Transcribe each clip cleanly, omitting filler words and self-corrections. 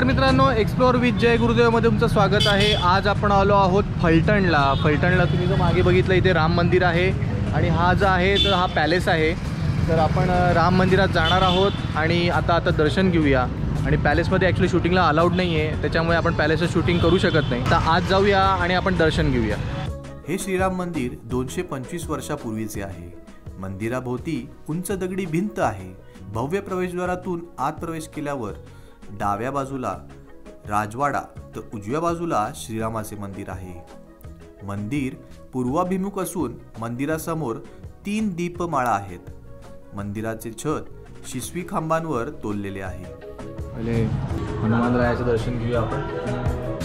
नमस्कार मित्रांनो, explore with जय गुरुदेवमध्ये तुमचं स्वागत आहे। आज आपण आलो आहोत फलटणला। तुम्ही जो मागे बघितलं इथे राम मंदिर आहे आणि हा जो आहे तर हा पॅलेस आहे। तर आपण राम मंदिरात जाणार आहोत आणि आता दर्शन घेऊया। आणि पॅलेसमध्ये ॲक्च्युली शूटिंगला अलाउड नाही आहे, त्याच्यामुळे आपण पॅलेसचं शूटिंग करू शकत नाही। तर आज जाऊया आणि आपण दर्शन घेऊया। हे श्रीराम मंदिर 225 वर्षापूर्वीचे आहे। मंदिराभोवती उंच दगडी भिंत आहे। भव्य प्रवेशद्वारातून आत प्रवेश केल्यावर डाव्या बाजूला राजवाडा तर उजव्या बाजूला श्रीरामाचे मंदिर आहे। मंदिर पूर्वाभिमुख असून मंदिरासमोर 3 दीपमाळा आहेत। मंदिराचे छत शिसवी खांबांवर तोललेले आहे। पहिले हनुमानरायाचं दर्शन घेऊया आपण।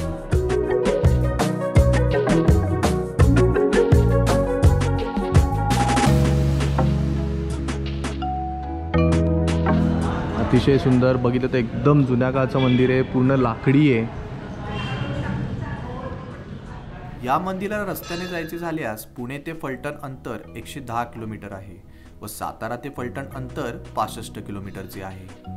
अतिशय सुंदर, बघितलं तर एकदम जुन्या काळचं मंदिर आहे, पूर्ण लाकडी आहे। या मंदिराला रस्त्याने जायचे झाल्यास पुणे ते फलटण अंतर 110 किलोमीटर आहे व सातारा ते फलटण अंतर 65 किलोमीटरचे आहे।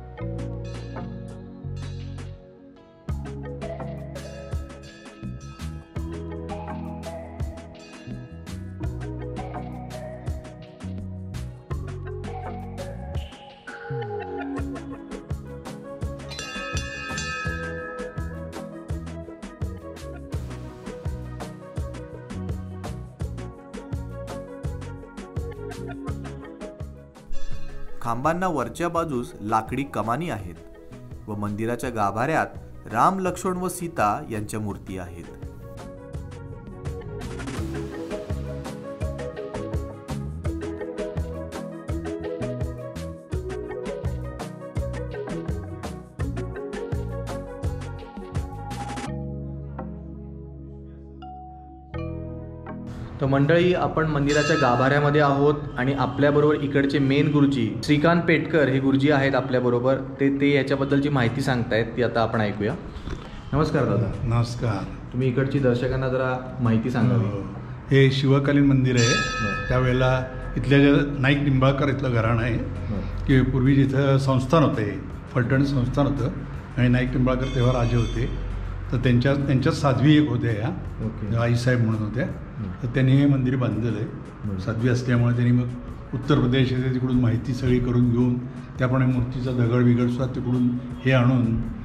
खांबांना वरच्या बाजूस लाकडी कमानी आहेत व मंदिराच्या गाभाऱ्यात राम, लक्ष्मण व सीता यांच्या मूर्ती आहेत। तर मंडळी, आपण मंदिराच्या गाभाऱ्यामध्ये आहोत आणि आपल्याबरोबर इकडचे मेन गुरुजी श्रीकांत पेटकर हे गुरुजी आहेत आपल्याबरोबर। ते याच्याबद्दलची माहिती सांगतायत, ती आता आपण ऐकूया। नमस्कार दादा। नमस्कार। तुम्ही इकडची दर्शकांना जरा माहिती सांगावी। हे शिवकालीन मंदिर आहे। त्यावेळेला इथल्या जे नाईक निंबाळकर इथलं घराणं आहे की पूर्वी जिथं संस्थान होतं, हे फलटण संस्थान होतं आणि नाईक निंबाळकर तेव्हा राजे होते। तर त्यांच्यात साध्वी एक होत्या, या आईसाहेब म्हणून होत्या। तर त्यांनी हे मंदिर बांधलेलं आहे। साध्वी असल्यामुळे त्यांनी मग उत्तर प्रदेश येथे तिकडून माहिती सगळी करून घेऊन त्याप्रमाणे मूर्तीचा दगड बिगडसुद्धा तिकडून हे आणून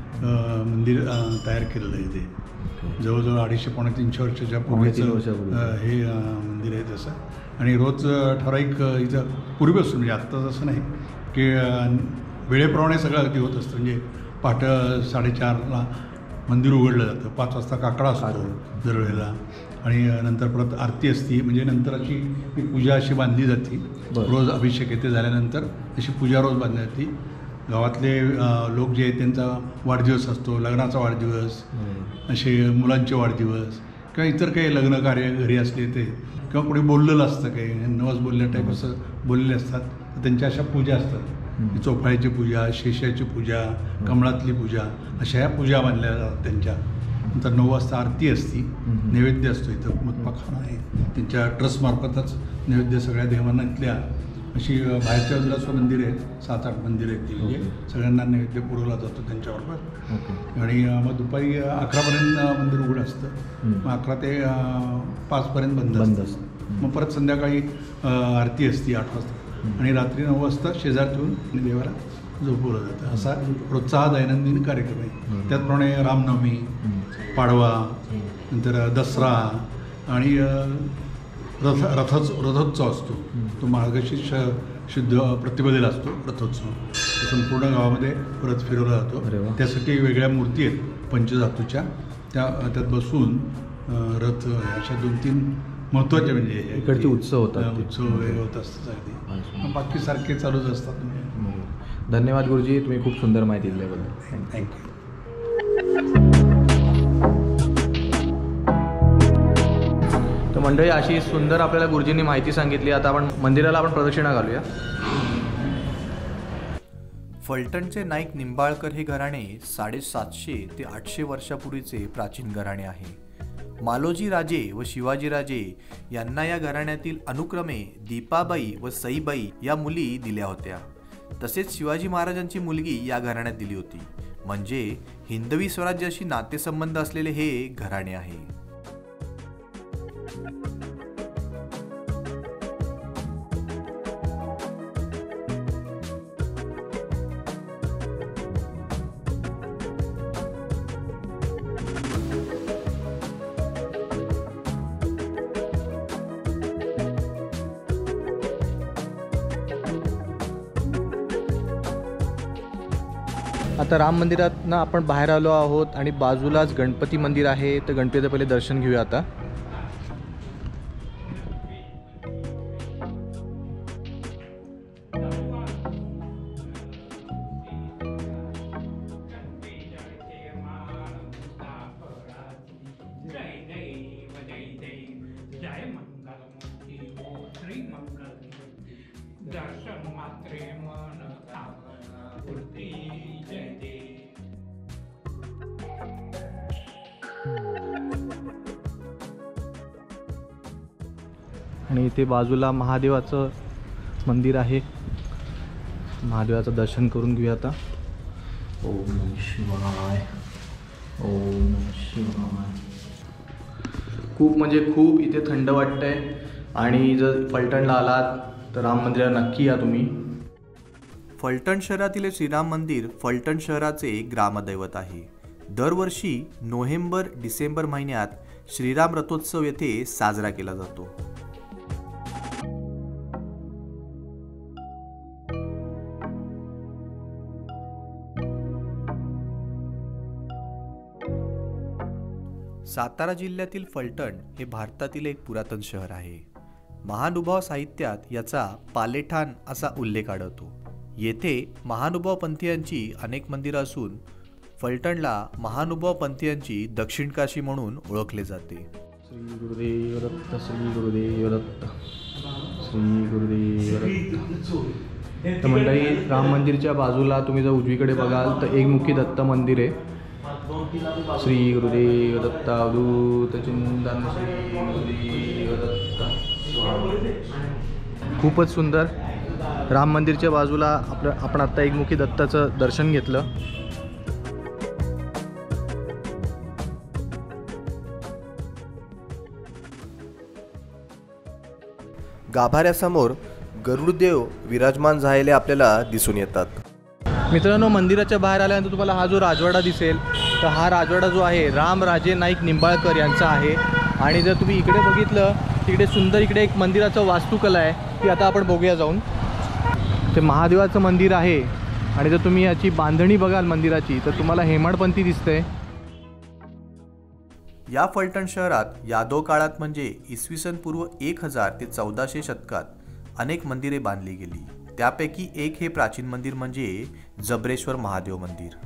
मंदिर तयार केलेलं आहे। ते जवळजवळ 250-300 वर्षाच्या पूर्वीचं हे मंदिर आहे तसं। आणि रोज ठराविक इथं पूर्वीपासून, म्हणजे आत्ता तसं नाही की वेळेप्रमाणे सगळं अगदी होत असतं। म्हणजे पहाटे 4:30ला मंदिर उघडलं जातं, 5 वाजता काकडा असतो दरवेळेला आणि नंतर परत आरती असती। म्हणजे नंतर अशी पूजा अशी बांधली जाते। रोज अभिषेक येथे झाल्यानंतर अशी पूजा रोज बांधली जाते। गावातले लोक जे आहेत त्यांचा वाढदिवस असतो, लग्नाचा वाढदिवस, असे मुलांचे वाढदिवस किंवा इतर काही लग्न कार्य घरी असले ते, किंवा कोणी बोललेलं असतं, काही नवस बोलल्या टाईप असं बोललेले असतात, तर त्यांच्या अशा पूजा असतात। चोफाळ्याची पूजा, शेषाची पूजा, कमळातली पूजा, अशा ह्या पूजा बांधल्या जातात त्यांच्या। नंतर 9 वाजता आरती असती, नैवेद्य असतो। इथं मतपाखाना आहे, त्यांच्या ट्रस्टमार्फतच नैवेद्य सगळ्या देवांना इथल्या, अशी बाहेरच्या बाजूला असं मंदिर आहेत, 7-8 मंदिर आहेत ती, म्हणजे सगळ्यांना नैवेद्य पुरवला जातो त्यांच्याबरोबर। आणि मग दुपारी 11पर्यंत मंदिर उघडं असतं, मग 11 ते 5पर्यंत बंद असतं। मग परत संध्याकाळी आरती असती 8 वाजता आणि रात्री 9 वाजता शेजार ठेवून देवाला झोपवलं जातं। असा रोजचा हा दैनंदिन कार्यक्रम आहे। त्याचप्रमाणे रामनवमी, पाडवा, नंतर दसरा आणि रथोत्सव असतो। तो मार्गशीर्ष शुद्ध प्रतिपदेला असतो रथोत्सव। संपूर्ण गावामध्ये परत फिरवला जातो। त्यासाठी वेगळ्या मूर्ती आहेत पंचधातूच्या, त्यात बसून रथ, अशा 2-3 महत्त्वाचे म्हणजे इकडचे उत्सव होतात, उत्सव होत असतात अगदी। बाकी सारखे चालूच असतात। धन्यवाद गुरुजी, तुम्ही खूप सुंदर माहिती दिल्याबद्दल। थँक्यू। तर मंडळी, अशी सुंदर आपल्याला गुरुजींनी माहिती सांगितली। आता आपण मंदिराला प्रदक्षिणा घालूया। फलटणचे नाईक निंबाळकर हे घराणे 750 ते 800 वर्षापूर्वीचे प्राचीन घराणे आहे। मालोजी राजे व शिवाजी राजे यांना या घराण्यातील अनुक्रमे दीपाबाई व सईबाई या मुली दिल्या होत्या। तसेच शिवाजी महाराजांची मुलगी या घराण्यात दिली होती। म्हणजे हिंदवी स्वराज्याशी नातेसंबंध असलेले हे घराणे आहे. आता राम मंदिरातनं आपण बाहेर आलो आहोत आणि बाजूलाच गणपती मंदिर आहे. तर गणपतीचं पहिले दर्शन घेऊया आता. आणि इथे बाजूला महादेवाचं मंदिर आहे. महादेवाचं दर्शन करून घेऊया आता. ओम नमः शिवाय. ओम नमः शिवाय. खूप म्हणजे खूप इथे थंड वाटतंय. आणि जर फलटणला आलात तर राम मंदिराला नक्की या तुम्ही. फलटण शहरातील श्रीराम मंदिर फलटण शहराचे ग्रामदैवत आहे. दरवर्षी नोव्हेंबर-डिसेंबर महिन्यात श्रीराम रथोत्सव येथे साजरा केला जातो. सातारा जिल्ह्यातील फलटण हे भारतातील एक पुरातन शहर आहे. महानुभाव साहित्यात याचा पालेठाण असा उल्लेख आढळतो. येथे महानुभाव पंथीयांची अनेक मंदिरं असून फलटणला महानुभाव पंथीयांची दक्षिण काशी म्हणून ओळखले जाते. श्री गुरुदेव दत्त. श्री गुरुदेव दत्त. श्री गुरुदेव दत्त. तर मंडळी, राम मंदिरच्या बाजूला तुम्ही जर उजवीकडे बघाल तर एकमुखी दत्त मंदिर आहे. श्री गुरुदेव दत्त. अवधूत चिंतन. श्री गुरुदेव दत्त. खूपच सुंदर. राम मंदिरच्या बाजूला आपण आत्ता एकमुखी दत्ताचं दर्शन घेतलं. गाभाऱ्यासमोर गरुडदेव विराजमान झालेले आपल्याला दिसून येतात. मित्रांनो, मंदिराच्या बाहेर आल्यानंतर तुम्हाला हा जो राजवाडा दिसेल तर हा राजवाडा जो आहे रामराजे नाईक निंबाळकर यांचा आहे. आणि जर तुम्ही इकडे बघितलं तिकडे सुंदर इकडे एक मंदिराचं वास्तुकला आहे, ती आता आपण बघूया जाऊन. ते महादेवाचं मंदिर आहे. आणि जर तुम्ही याची बांधणी बघाल मंदिराची तर तुम्हाला हेमाडपंथी दिसते. या फलटण शहरात यादव काळात म्हणजे इसवी सन पूर्व 1000 ते 1400 शतकात अनेक मंदिरे बांधली गेली. त्यापैकी एक हे प्राचीन मंदिर म्हणजे जबरेश्वर महादेव मंदिर.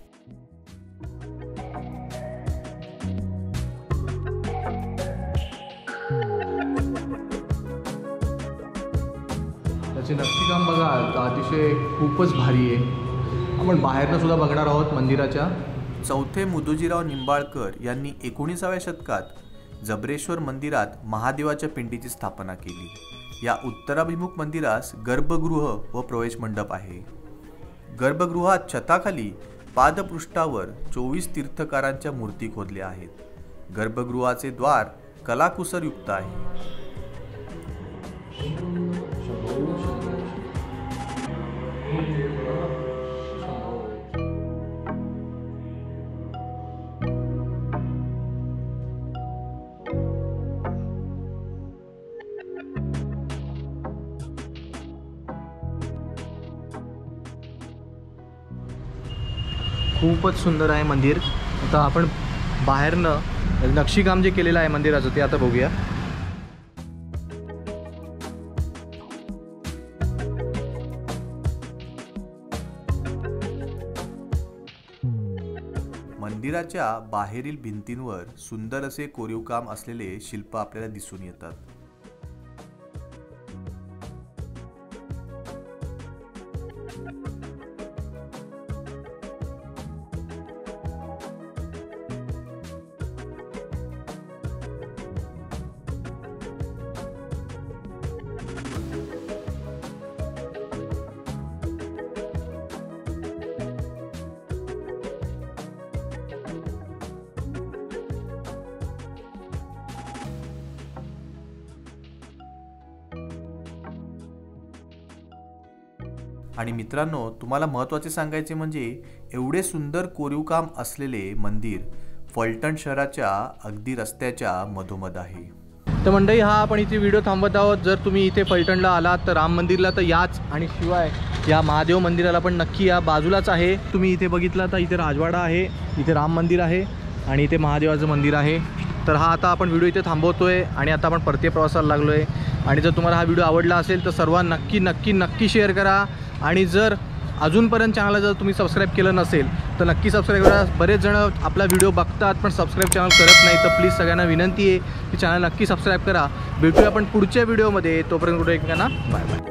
त्याचे नक्षीकाम बघा तर अतिशय खूपच भारी आहे. आपण बाहेरनं सुद्धा बघणार आहोत मंदिराच्या. चौथे मुदोजीराव निंबाळकर यांनी 19व्या शतकात जबरेश्वर मंदिरात महादेवाच्या पिंडीची स्थापना केली. या उत्तराभिमुख मंदिरास गर्भगृह व प्रवेश मंडप आहे. गर्भगृहात छताखाली पादपृष्ठावर 24 तीर्थकारांच्या मूर्ती खोदल्या आहेत. गर्भगृहाचे द्वार कलाकुसरयुक्त आहे. खूपच सुंदर आहे मंदिर. आता आपण बाहेरनं नक्षीकाम जे केलेलं आहे मंदिराचं ते आता बघूया. मंदिराच्या बाहेरील भिंतींवर सुंदर असे कोरीवकाम असलेले शिल्प आपल्याला दिसून येतात. आणि मित्रांनो, तुम्हाला महत्त्वाचे सांगायचे म्हणजे एवढे सुंदर कोरीवकाम असलेले मंदिर फलटण शहराच्या अगदी रस्त्याच्या मधोमध आहे. तर मंडळी, हा आपण इथे व्हिडिओ थांबवत आहोत. जर तुम्ही इथे फलटणला आलात तर राम मंदिरला तर याच, आणि शिवाय या महादेव मंदिराला पण नक्की या. बाजूलाच आहे, तुम्ही इथे बघितलं तर इथे राजवाडा आहे, इथे राम मंदिर आहे आणि इथे महादेवाचं मंदिर आहे. तर हा आता आपण व्हिडिओ इथे थांबवतोय आणि आता आपण परतीय प्रवासाला लागलो आहे. आणि जर तुम्हाला हा व्हिडिओ आवडला असेल तर सर्वांना नक्की नक्की नक्की शेअर करा. आणि जर अजूनपर्यंत चॅनलला जर तुम्ही सबस्क्राईब केलं नसेल तर नक्की सबस्क्राईब करा. बरेच जण आपला व्हिडिओ बघतात पण सबस्क्राईब चॅनल करत नाही, तर प्लीज सगळ्यांना विनंती आहे की चॅनल नक्की सबस्क्राईब करा. भेटूया आपण पुढच्या व्हिडिओमध्ये. तोपर्यंत कुठे एकमेकांना बाय बाय.